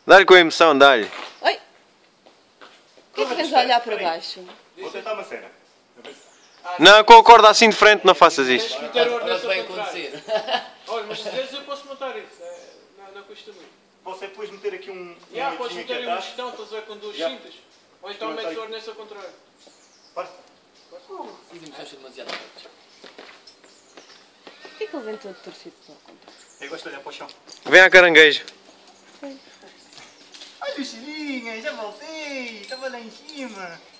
Dá-lhe com a emoção, dá-lhe. Oi! Por que é que vens a olhar para baixo? Vou tentar uma cena. Não, com a corda assim de frente não faças isto. Agora vai acontecer. Olha, mas se quiseres eu posso montar isso. Não custa muito. Posso depois meter aqui um... Podes meter aí um gestão, estás a ver, com duas cintas. Ou então metes o arnês ao contrário. Vai. Fizemos festa demasiado forte. Por que ele vem todo torcido para o contrário? Eu gosto de olhar para o chão. Vem à caranguejo. Ai, Lucilinha, já voltei. Estava lá em cima.